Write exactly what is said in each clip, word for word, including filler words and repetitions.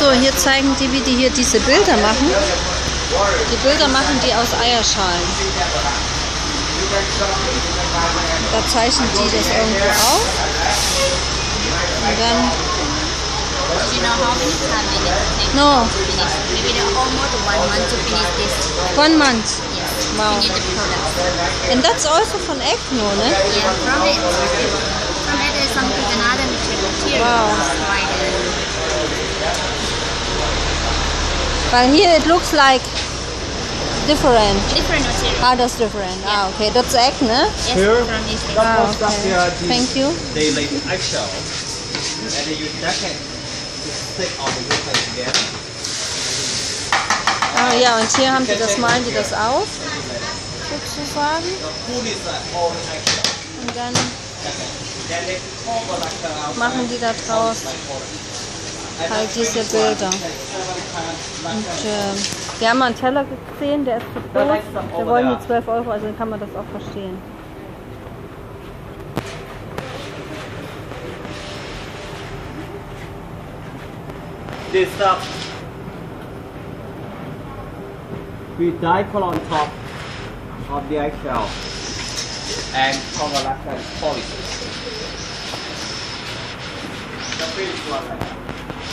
So, hier zeigen die, wie die hier diese Bilder machen. Die Bilder machen die aus Eierschalen. Da zeichnen die das irgendwo auf. Und dann... Do you know how many time they need to take No. to finish? Maybe they're almost one month to finish this. One month. Yes. Wow. Finish the product. And that's also von Ecno, ne? Yeah. From it, from it is something another material. Wow. Like Weil here it looks like different. different material. Ah, that's different. Ah, okay. That's egg, ne? Yes. Here? From this thing. Ah, Most of okay. the, Thank you. they like eggshell, and then you jack it to stick on the wood again. Ah, ja, und hier haben die das, malen die das auf, sozusagen. Wood is like all eggshell. Und dann Then they cover like the machen die da draus halt diese Bilder. Und äh, wir haben mal einen Teller gesehen, der ist zu groß. Wir wollen nur zwölf Euro, also dann kann man das auch verstehen. This stuff we die put on top of the eggshell and cover like that polish. The finished one like that.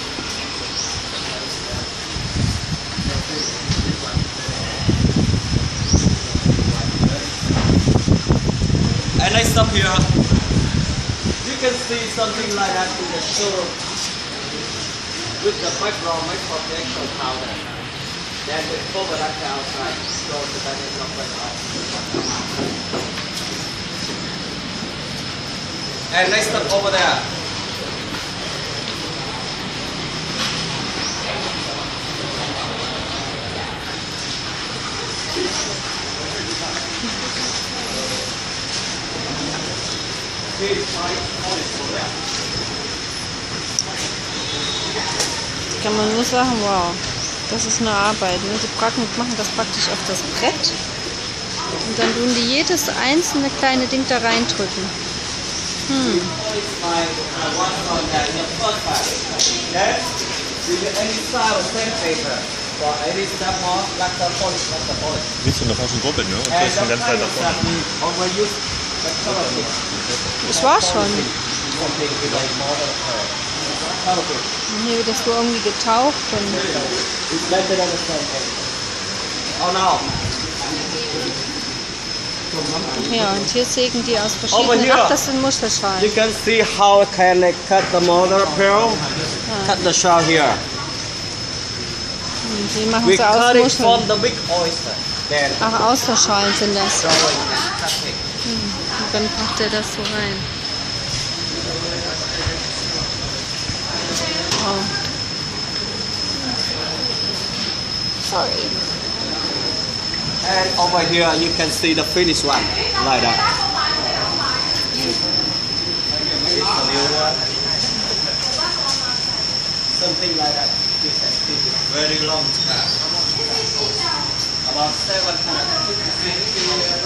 And I stop here. You can see something like that in the showroom with the background made from the actual powder. Then we cover that outside, so the dimension of the house. And next step over there. Kann man nur sagen, wow, das ist eine Arbeit. Ne? Die Bracken machen das praktisch auf das Brett und dann tun die jedes einzelne kleine Ding da reindrücken. Hm. Willst du noch aus dem Gruppe, ne? Und das ist eine ganze Zeit davon. Ich war schon. Und hier wird das so irgendwie getaucht. Und ja, und hier sägen die aus verschiedenen... Ach, das sind Muschelschalen. You can see how I can like, cut the mother of pearl, cut the shell here. Und die machen We sie aus cut it from Muscheln. the big oyster. Then Ach, Austerschalen sind das. throw it in plastic. Und dann macht er das so rein. Oh. Sorry. And over here you can see the finished one, like that. It's a new one. Something like that. This has been very long time. About seven hundred fifty